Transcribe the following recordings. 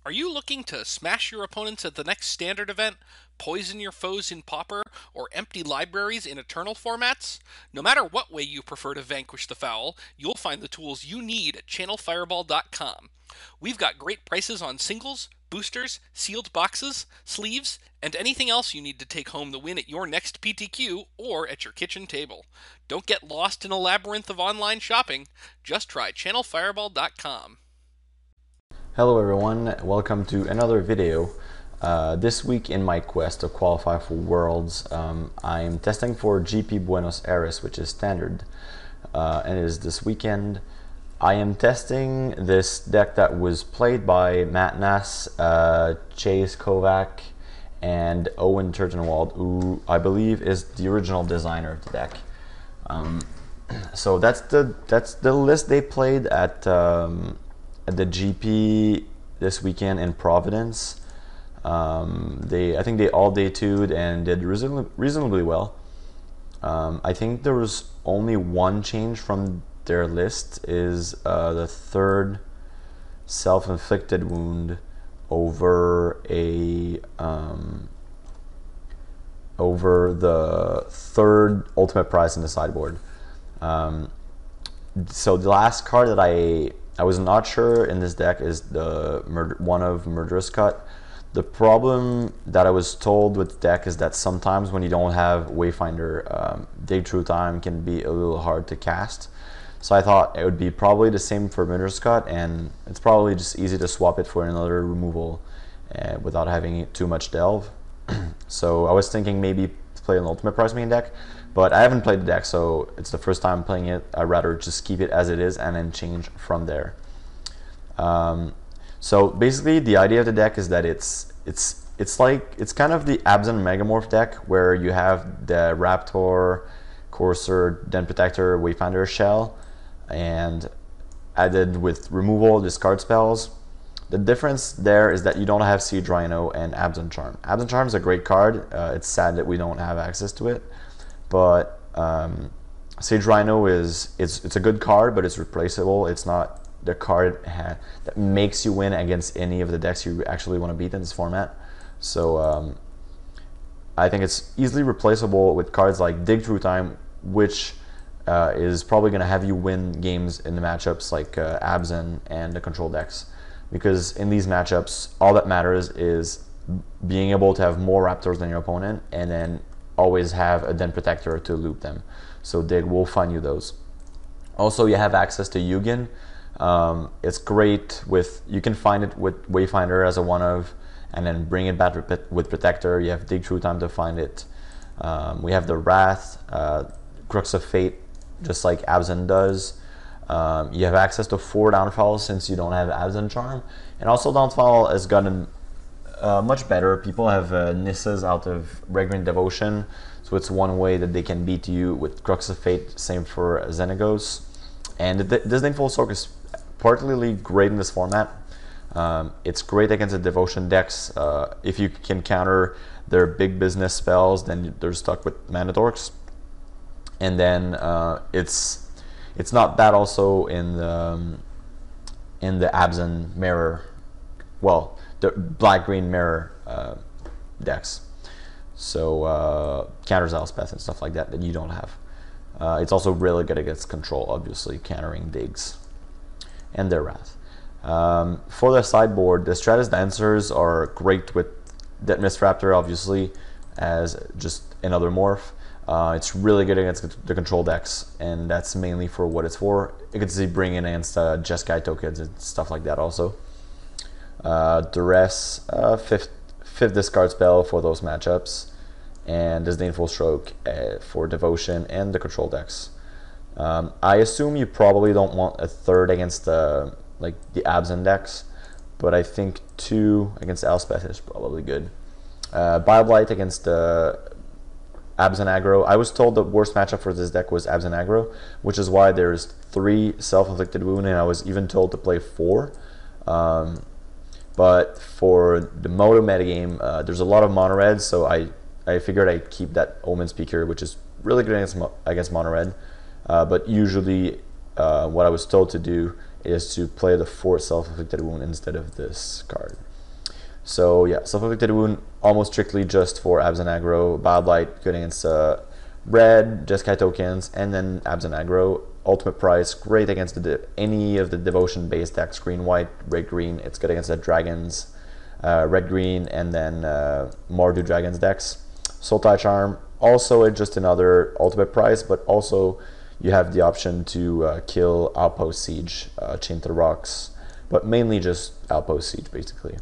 Are you looking to smash your opponents at the next standard event, poison your foes in Pauper, or empty libraries in Eternal formats? No matter what way you prefer to vanquish the foul, you'll find the tools you need at channelfireball.com. We've got great prices on singles, boosters, sealed boxes, sleeves, and anything else you need to take home the win at your next PTQ or at your kitchen table. Don't get lost in a labyrinth of online shopping. Just try channelfireball.com. Hello everyone, welcome to another video. This week in my quest to qualify for Worlds, I'm testing for GP Buenos Aires, which is standard, and it is this weekend. I am testing this deck that was played by Nass, Chase Kovac, and Owen Turtenwald, who I believe is the original designer of the deck. So that's the list they played at the GP this weekend in Providence. I think they all day two'd and did reasonably well. I think there was only one change from their list, is the third self-inflicted wound over the third ultimate prize in the sideboard. So the last card that I was not sure in this deck is the one of Murderous Cut. The problem that I was told with the deck is that sometimes when you don't have Wayfinder, Dig Through Time can be a little hard to cast. So I thought it would be probably the same for Murderous Cut, and it's probably just easy to swap it for another removal without having too much delve. So I was thinking maybe play an Ultimate Prize main deck, but I haven't played the deck, so it's the first time playing it. I'd rather just keep it as it is and then change from there. So basically, the idea of the deck is that it's kind of the Absent Megamorph deck, where you have the Raptor, Courser, Den Protector, Wayfinder shell, and added with removal, discard spells. The difference there is that you don't have Siege Rhino and Absent Charm. Absent Charm is a great card. It's sad that we don't have access to it, but Siege Rhino it's a good card, but it's replaceable. It's not the card that makes you win against any of the decks you actually want to beat in this format. So I think it's easily replaceable with cards like Dig Through Time, which is probably going to have you win games in the matchups like Absent and the control decks. Because in these matchups, all that matters is being able to have more Raptors than your opponent, and then always have a Den Protector to loop them. So Dig will find you those. Also, you have access to Yugen. It's great you can find it with Wayfinder as a one of, and then bring it back with Protector. You have Dig Through Time to find it. We have the Wrath, Crux of Fate, just like Absent does. You have access to 4 Downfall since you don't have Absent Charm, and also Downfall has gotten much better. People have Nissa's out of Regrant Devotion, so it's one way that they can beat you with Crux of Fate. Same for Xenagos, and the Disdainful Soak is particularly great in this format. It's great against the Devotion decks. If you can counter their big business spells, then they're stuck with Mana Dorks, and then it's not bad also in the Absent Mirror, well, the black-green Mirror decks. So counters Elspeth and stuff like that you don't have. It's also really good against control, obviously, countering Digs and their Wrath. For the sideboard, the Stratus Dancers are great with Death Mist Raptor, obviously, as just another morph. It's really good against the control decks, and that's mainly for what it's for. You can see bring in against Jeskai tokens and stuff like that also. Duress, fifth discard spell for those matchups, and Disdainful Stroke for Devotion and the control decks. I assume you probably don't want a third against the Absent decks, but I think 2 against Elspeth is probably good. Bioblight against Absent Aggro. I was told the worst matchup for this deck was Absent Aggro, which is why there's 3 Self-Inflicted Wound, and I was even told to play 4. But for the Moto metagame, there's a lot of mono red, so I figured I'd keep that Omen Speaker, which is really good against mono red. But usually what I was told to do is to play the 4th Self-Inflicted Wound instead of this card. So yeah, self-inflicted wound almost strictly just for abs and aggro. Bad light good against red, Jeskai tokens, and then abs and aggro. Ultimate price great against any of the devotion based decks, green white, red green. It's good against the dragons, red green, and then Mardu dragons decks. Sultai charm also just another ultimate price, but also you have the option to kill outpost siege, chain to the rocks, but mainly just outpost siege basically.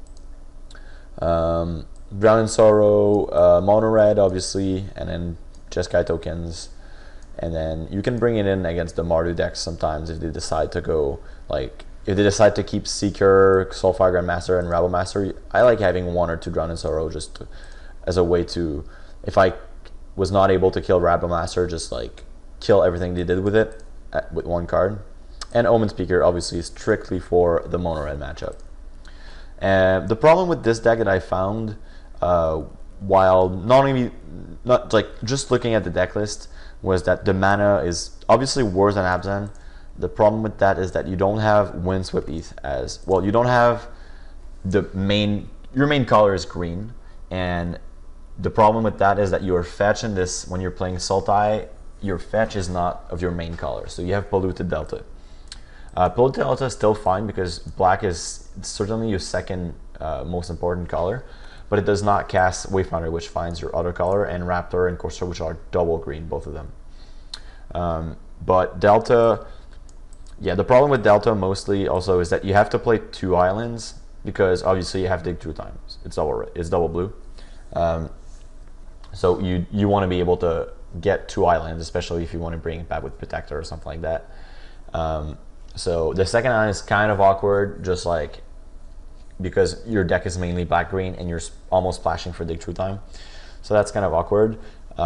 Drown in Sorrow, mono red obviously, and then Jeskai tokens, and then you can bring it in against the Mardu decks sometimes if they decide to go like if they decide to keep Seeker, Soulfire Grandmaster, and Rabble Master. I like having 1 or 2 Drown in Sorrow just as a way to, if I was not able to kill Rabble Master, just like kill everything they did with it with 1 card. And Omen Speaker obviously is strictly for the mono red matchup. And the problem with this deck that I found, while not like just looking at the deck list, was that the mana is obviously worse than Abzan. The problem with that is that you don't have Windswept ETH as well. You don't have your main color is green, and the problem with that is that your fetch in this, when you're playing Sultai, your fetch is not of your main color, so you have Polluted Delta. Polluted Delta is still fine because black is certainly your second most important color, but it does not cast Wayfinder, which finds your other color, and Raptor and Courser, which are double green, both of them. But Delta, yeah, the problem with Delta mostly also is that you have to play 2 islands because obviously you have Dig Through Time. It's double blue. So you want to be able to get 2 islands, especially if you want to bring it back with Protector or something like that. So the second island is kind of awkward, just like because your deck is mainly black green and you're almost splashing for Dig Through Time, so that's kind of awkward.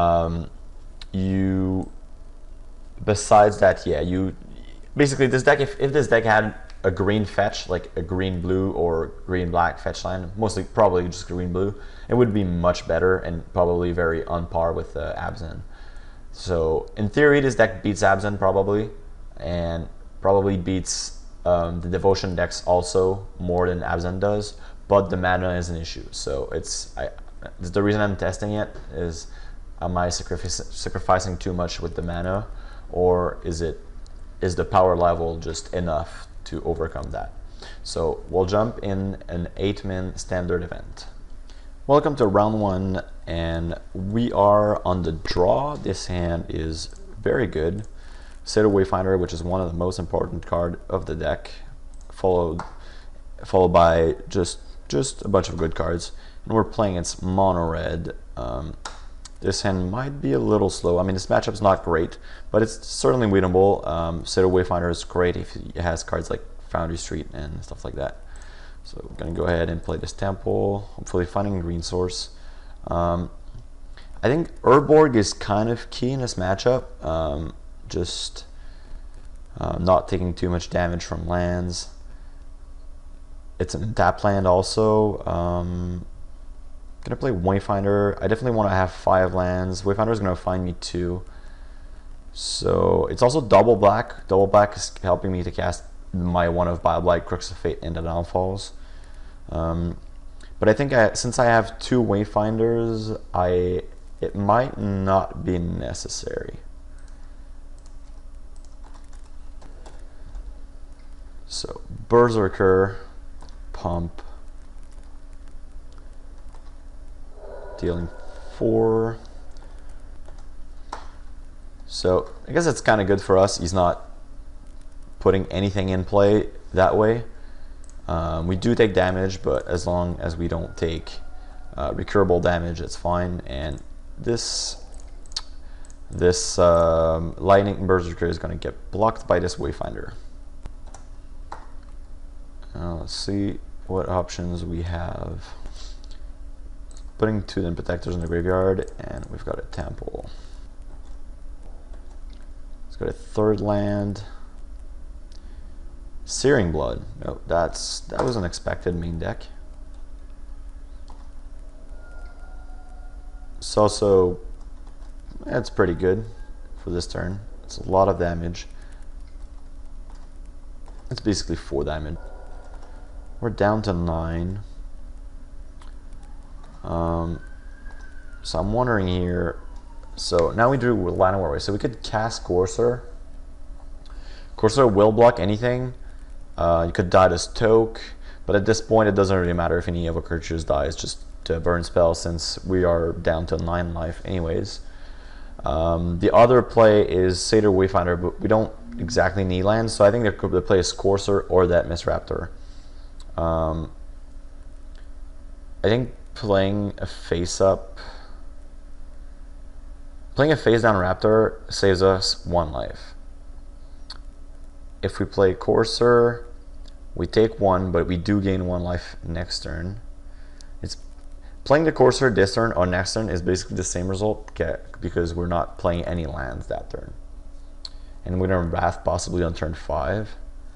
Besides that, yeah, you basically this deck, if this deck had a green fetch, like a green blue or green black fetch line, mostly probably just green blue, it would be much better and probably very on par with Abzan. So in theory, this deck beats Abzan probably, and probably beats the Devotion decks also more than Abzan does, but the mana is an issue. So it's the reason I'm testing it is, am I sacrificing too much with the mana, or is the power level just enough to overcome that? So we'll jump in an 8-min standard event. Welcome to round 1, and we are on the draw. This hand is very good. Satyr Wayfinder, which is one of the most important card of the deck, followed by just a bunch of good cards. And we're playing its mono red. This hand might be a little slow. I mean, this matchup's not great, but it's certainly winnable. Satyr Wayfinder is great if it has cards like Foundry Street and stuff like that. So we're gonna go ahead and play this Temple, hopefully finding a green source. I think Urborg is kind of key in this matchup. Just not taking too much damage from lands. It's an tap land also. Gonna play Wayfinder. I definitely want to have 5 lands. Wayfinder is gonna find me 2. So it's also double black. Double black is helping me to cast my one of Bile-Blight, Crooks of Fate, into Downfalls. But I think since I have 2 Wayfinders, it might not be necessary. So Berserker, pump, dealing 4. So I guess it's kind of good for us. He's not putting anything in play that way. We do take damage, but as long as we don't take recurable damage, it's fine. And this Lightning Berserker is going to get blocked by this Wayfinder. Let's see what options we have. Putting 2 then Protectors in the graveyard, and we've got a Temple. Let's go to 3rd land. Searing Blood. No, that was an expected main deck. It's also, it's pretty good for this turn. It's a lot of damage. It's basically 4 damage. We're down to 9. So I'm wondering here. So now we do Line of War Waste. So we could cast Courser. Courser will block anything. You could die to Stoke, but at this point it doesn't really matter if any of our creatures die. It's just to burn spell since we are down to 9 life anyways. The other play is Satyr Wayfinder, but we don't exactly need lands, so I think the play is Courser or that Misraptor. I think playing a face-down Raptor saves us 1 life. If we play Courser, we take 1, but we do gain 1 life next turn. Playing the Courser this turn or next turn is basically the same result because we're not playing any lands that turn. And we're going to Wrath possibly on turn 5.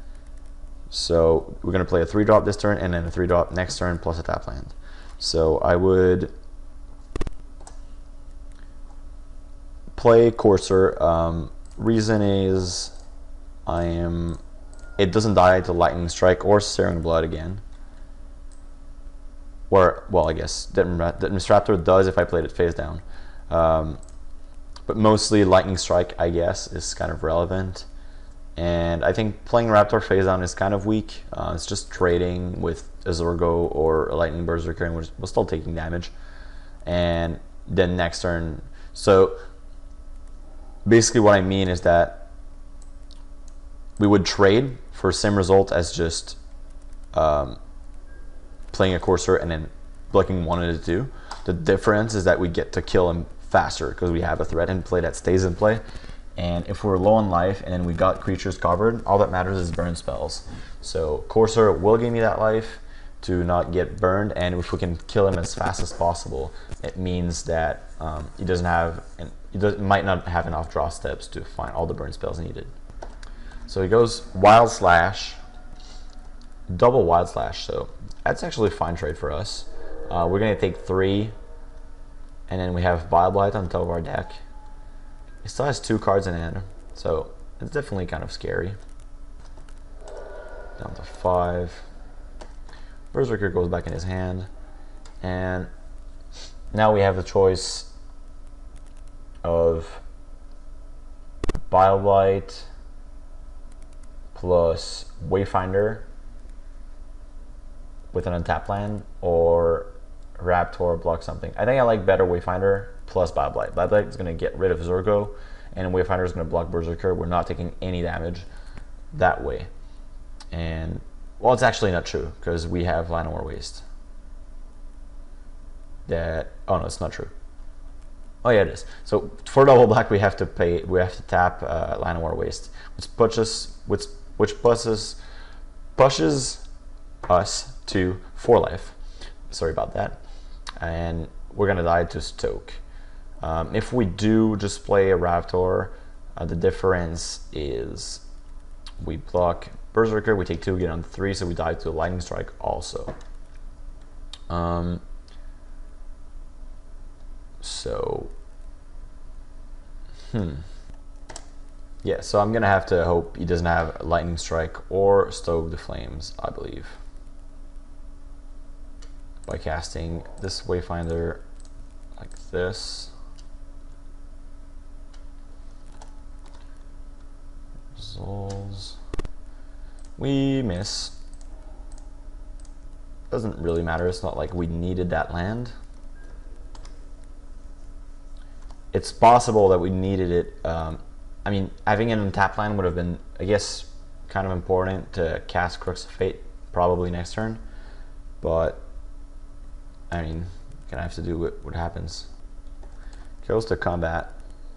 So we're going to play a 3-drop this turn and then a 3-drop next turn plus a tap land. So I would play Courser. Reason is it doesn't die to Lightning Strike or Searing Blood again. Or, well, I guess that Misraptor does if I played it face down. But mostly Lightning Strike, I guess, is kind of relevant. And I think playing Raptor face down is kind of weak. It's just trading with a Zorgo or a Lightning Berserker, and we're still taking damage. And then next turn. So basically what I mean is that we would trade for same result as just playing a Courser and then blocking 1 of the 2. The difference is that we get to kill him faster because we have a threat in play that stays in play. And if we're low on life and then we got creatures covered, all that matters is burn spells. So Courser will give me that life to not get burned, and if we can kill him as fast as possible, it means that he might not have enough draw steps to find all the burn spells needed. So he goes Wild Slash, double Wild Slash, so that's actually a fine trade for us. We're going to take 3, and then we have Vile Blight on top of our deck. He still has 2 cards in hand, so it's definitely kind of scary. Down to 5. Berserker goes back in his hand, and now we have the choice of Vile Blight plus Wayfinder with an untapped land, or Raptor block something. I think I like better Wayfinder plus Vile Blight. Vile Blight is going to get rid of Zorgo, and Wayfinder is going to block Berserker. We're not taking any damage that way. And, well, it's actually not true, because we have Line of War Waste. Oh no, it's not true. Oh yeah, it is. So for double black, we have to tap Line of War Waste, which pushes us to 4 life. Sorry about that. And we're gonna die to Stoke. If we do just play a Raptor, the difference is we block Berserker, we take 2, get on 3, so we die to Lightning Strike also. Yeah, so I'm gonna have to hope he doesn't have Lightning Strike or Stoke the Flames, I believe, by casting this Wayfinder like this. Results. We miss. Doesn't really matter, it's not like we needed that land. It's possible that we needed it. I mean, having an untapped land would have been, I guess, kind of important to cast Crux of Fate probably next turn. But, I mean, gonna have to do what happens. Goes to combat.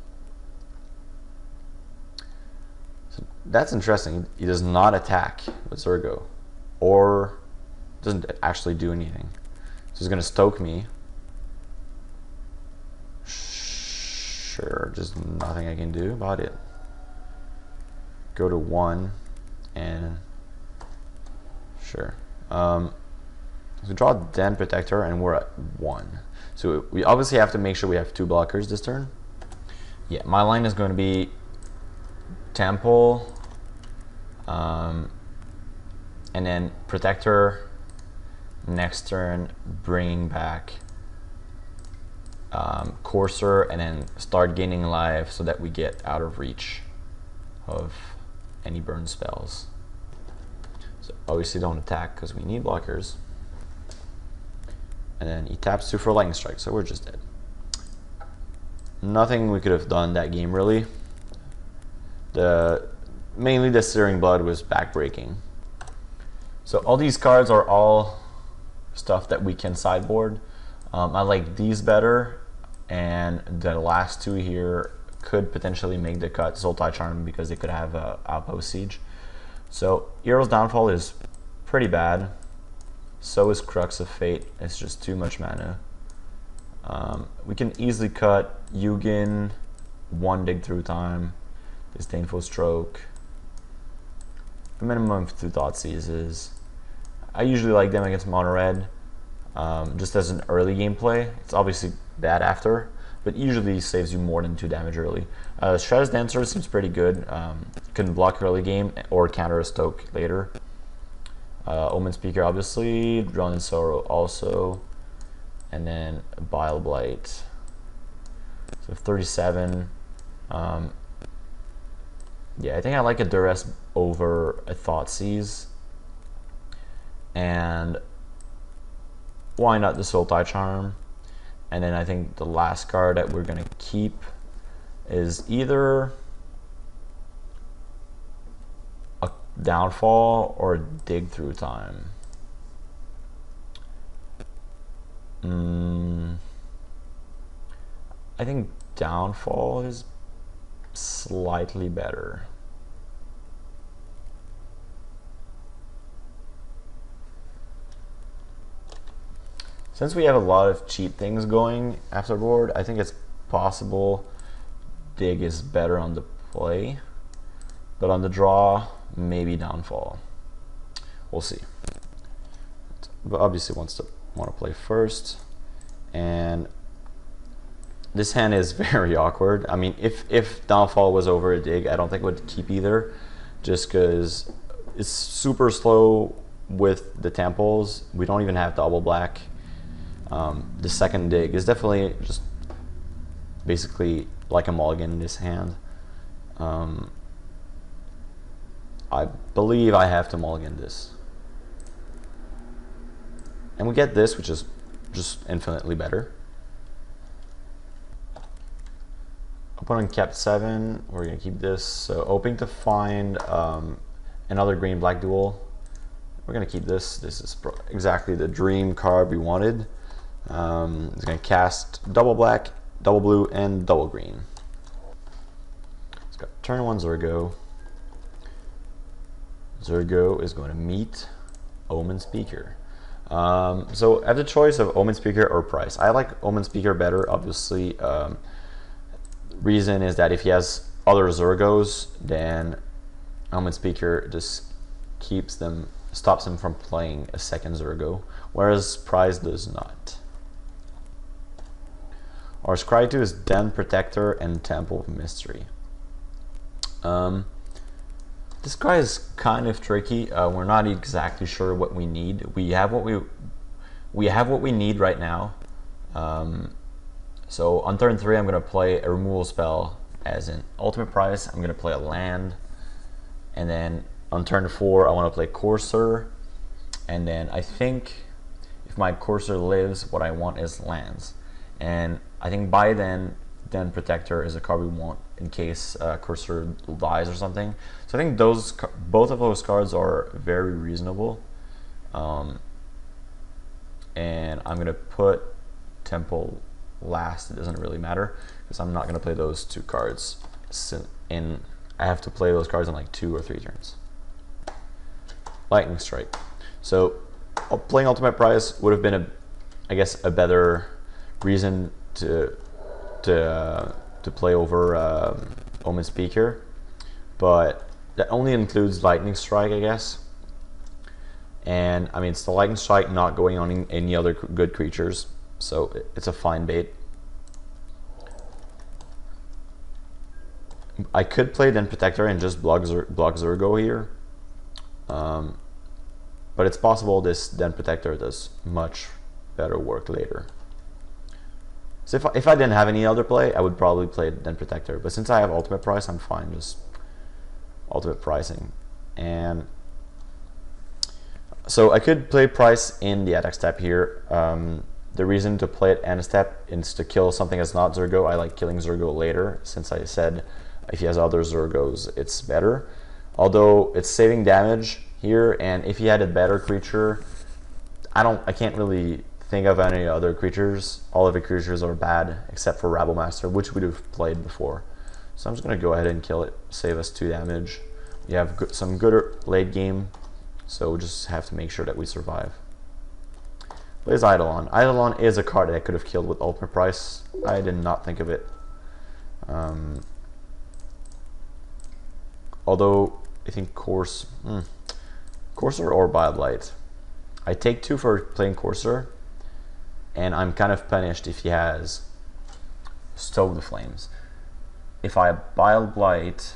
So that's interesting. He does not attack with Zergo, or doesn't actually do anything. So he's gonna Stoke me. Sure, just nothing I can do about it. Go to 1 and sure. So draw Den Protector and we're at 1. So we obviously have to make sure we have 2 blockers this turn. Yeah, my line is going to be Temple, and then Protector next turn, bringing back Courser, and then start gaining life so that we get out of reach of any burn spells. So obviously don't attack because we need blockers. And then he taps 2 for Lightning Strike, so we're just dead. Nothing we could have done that game really. Mainly the Searing Blood was backbreaking. So all these cards are all stuff that we can sideboard. I like these better, and the last 2 here could potentially make the cut. Sultai Charm, because they could have Outpost Siege. So Hero's Downfall is pretty bad. So is Crux of Fate. It's just too much mana. We can easily cut Yugen, 1 Dig Through Time, Disdainful Stroke, a minimum of 2 Thought Seizes. I usually like them against Mono Red, just as an early gameplay. It's obviously bad after, but usually saves you more than 2 damage early. Stratus Dancer seems pretty good. Can block early game or counter a Stoke later. Omen Speaker obviously, Drown in Sorrow also, and then Bile Blight. So 37. Yeah, I think I like a Duress over a Thoughtseize. And why not the Sultai Charm? And then I think the last card that we're going to keep is either a Downfall or Dig Through Time. I think Downfall is slightly better. Since we have a lot of cheap things going afterboard, I think it's possible Dig is better on the play, but on the draw, maybe Downfall. We'll see. But obviously want to play first, and this hand is very awkward. I mean, if Downfall was over a Dig, I don't think it would keep either, just because it's super slow with the temples. We don't even have double black. The second Dig is definitely just basically like a mulligan in this hand. I believe I have to mulligan this. And we get this, which is just infinitely better. Opponent kept 7. We're going to keep this. So hoping to find another green-black duel. We're going to keep this. This is exactly the dream card we wanted. It's going to cast double black, double blue, and double green. It's got turn 1 Zurgo. Zurgo is going to meet Omen Speaker. So I have the choice of Omen Speaker or Price. I like Omen Speaker better, obviously. Reason is that if he has other Zurgos, then Omen Speaker just stops him from playing a second Zurgo, whereas Price does not. Our Scry 2 is Den Protector and Temple of Mystery. This guy is kind of tricky. We're not exactly sure what we need. We have what we need right now. So on turn 3, I'm going to play a removal spell as in Ultimate Price. I'm going to play a land, and then on turn 4, I want to play Courser, and then I think if my Courser lives, what I want is lands. And I think by then Protector is a card we want in case Courser dies or something. So I think both of those cards are very reasonable. And I'm going to put Temple last. It doesn't really matter because I'm not going to play those 2 cards. I have to play those cards in like 2 or 3 turns. Lightning Strike. So playing Ultimate Price would have been I guess a better reason to play over Omen Speaker, but that only includes Lightning Strike, I guess. And I mean, it's the Lightning Strike not going on any other good creatures, so it's a fine bait. I could play Den Protector and just block Zurgo here, but it's possible this Den Protector does much better work later. So if I didn't have any other play, I would probably play Den Protector. But since I have ultimate price, I'm fine just ultimate pricing. And so I could play price in the attack step here. The reason to play it end step is to kill something that's not Zergo. I like killing Zergo later, since I said if he has other Zergos, it's better. Although it's saving damage here, and if he had a better creature, I can't really think of any other creatures. All of the creatures are bad except for Rabblemaster, which we'd have played before. So I'm just gonna go ahead and kill it, save us 2 damage. We have some good late game, so we just have to make sure that we survive. Plays Eidolon. Eidolon is a card that I could have killed with ultimate price. I did not think of it. Although I think Courser or Bioblight. I take 2 for playing Courser, and I'm kind of punished if he has Stoke the Flames. If I Bioblight,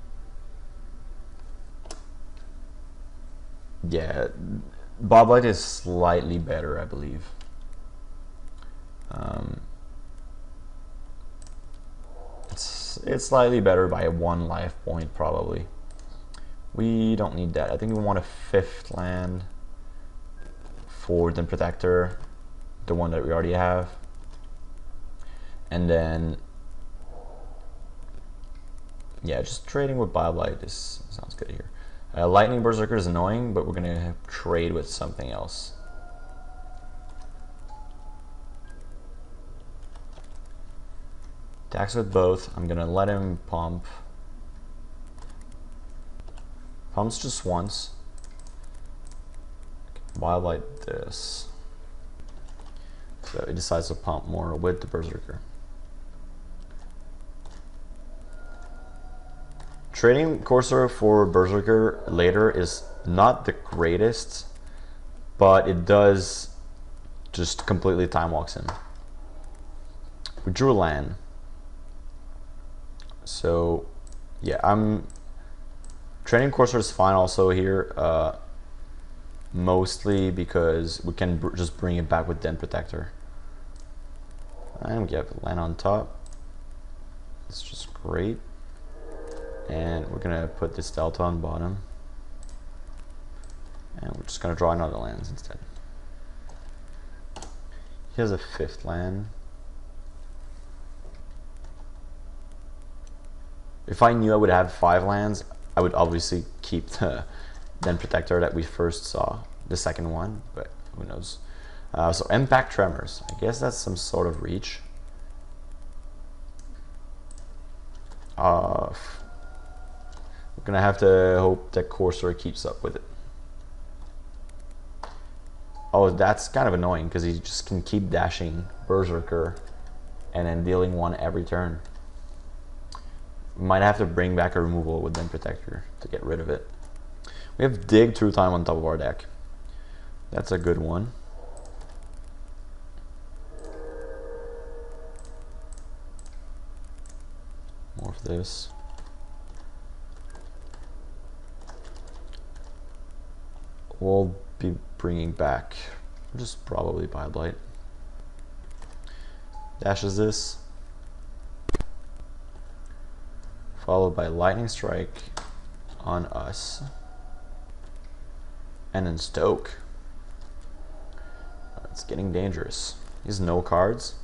yeah, Bioblight is slightly better, I believe. It's slightly better by 1 life point, probably. We don't need that. I think we want a 5th land for Den Protector, the one that we already have. And then, yeah, just trading with Bioblight sounds good here. Lightning Berserker is annoying, but we're gonna trade with something else. Attacks with both. I'm gonna let him pump. Pumps just once. Wildlight this. So he decides to pump more with the Berserker. Trading Courser for Berserker later is not the greatest, but it does just completely time walks in. We drew a land. So yeah, trading Courser is fine also here, mostly because we can just bring it back with Den Protector. And we have land on top. It's just great. And we're gonna put this Delta on bottom. And we're just gonna draw another lands instead. He has a 5th land. If I knew I would have 5 lands, I would obviously keep the Den Protector that we first saw, the second one, but who knows. So Impact Tremors, I guess that's some sort of reach. We're gonna have to hope that Courser keeps up with it. Oh, that's kind of annoying because he just can keep dashing Berserker and then dealing 1 every turn. We might have to bring back a removal with Den Protector to get rid of it. We have Dig through time on top of our deck. That's a good one. More of this. We'll be bringing back just probably Bioblight. Dashes this. Followed by Lightning Strike on us. And then Stoke. It's getting dangerous. He has no cards.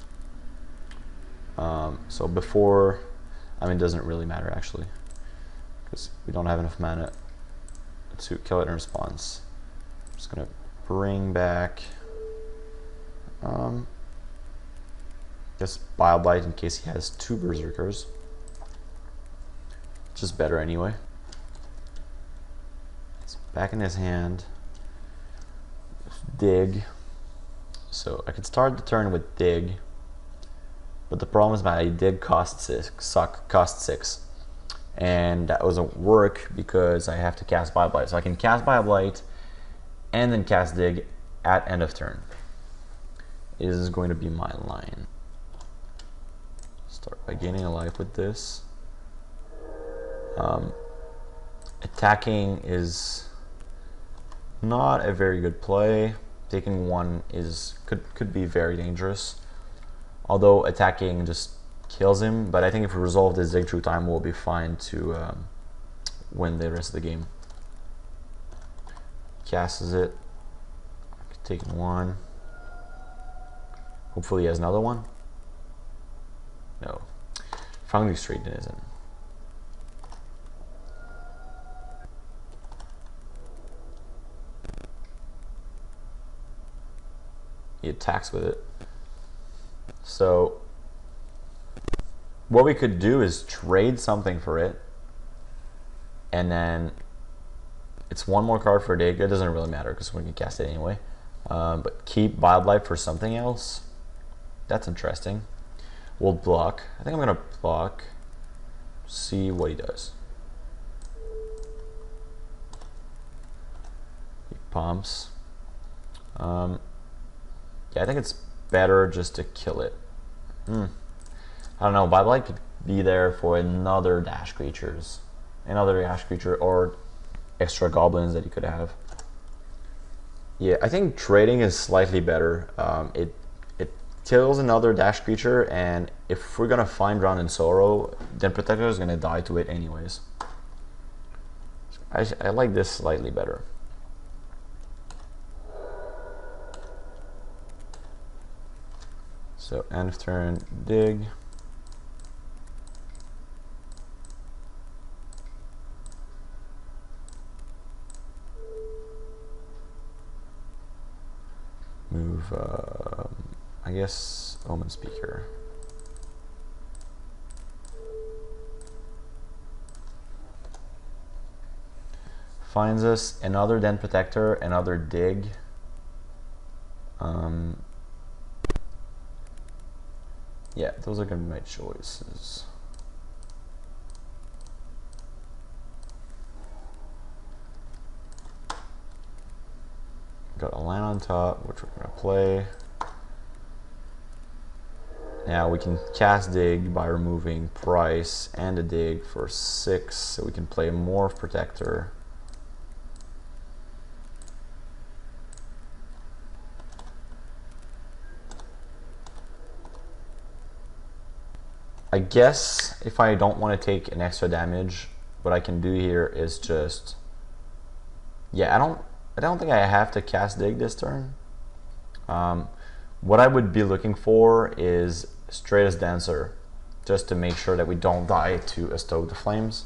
So before, I mean, it doesn't really matter actually, because we don't have enough mana to kill it in response. I'm just gonna bring back just Bioblight in case he has 2 Berserkers. Just better anyway. It's back in his hand. Dig. So I could start the turn with Dig, but the problem is my Dig cost 6, and that doesn't work because I have to cast Bioblight. So I can cast Bioblight and then cast Dig at end of turn. This is going to be my line. Start by gaining a life with this. Attacking is not a very good play. Taking 1 could be very dangerous. Although attacking just kills him, but I think if we resolve this dig through time, we'll be fine to win the rest of the game. Casts it. Taking one. Hopefully he has another one. No. Founding Street isn't. He attacks with it. So what we could do is trade something for it, and then it's one more card for a dig. It doesn't really matter because we can cast it anyway. But keep Wildlife for something else. That's interesting. We'll block. I think I'm gonna block. See what he does. He pumps. Yeah, I think it's better just to kill it. I don't know. Wildlife could be there for another dash creatures, another dash creature, or extra goblins that he could have. Yeah, I think trading is slightly better. It kills another dash creature, and if we're gonna find Drown in Sorrow, then Protector is gonna die to it anyways. I like this slightly better. So end of turn, dig. Move, I guess, Omen Speaker. Finds us another Den Protector, another dig. Yeah, those are gonna be my choices. Got a land on top, which we're gonna play. Now we can cast dig by removing price and a dig for 6, so we can play Morph Protector. I guess if I don't want to take an extra damage, what I can do here is just, yeah, I don't think I have to cast dig this turn. What I would be looking for is Stratus Dancer, just to make sure that we don't die to a Stoke the Flames.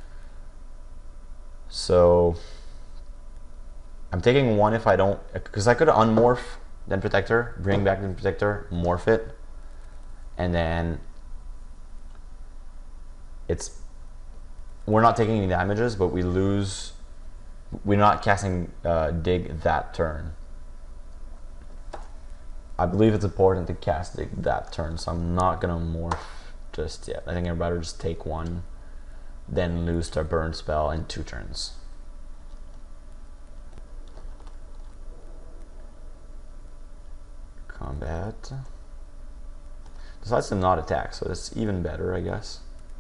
So I'm taking one if I don't, because I could unmorph Den Protector, bring back Den Protector, morph it, and then we're not taking any damages, but we lose. We're not casting dig that turn. I believe it's important to cast dig that turn, so I'm not gonna morph just yet. I think I'd rather just take one, then lose to a burn spell in 2 turns. Combat. Decides to not attack, so that's even better, I guess.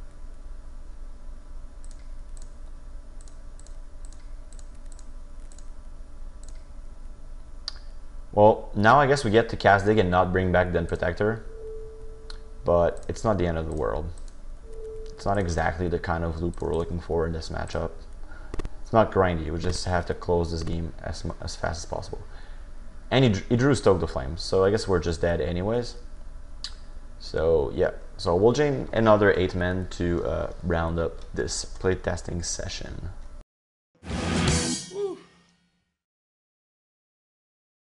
Well, now I guess we get to cast dig and not bring back Den Protector, but it's not the end of the world. It's not exactly the kind of loop we're looking for in this matchup. It's not grindy, we just have to close this game as fast as possible. And he drew Stoke the Flames, so I guess we're just dead anyways. So yeah, so we'll join another 8 men to round up this playtesting session.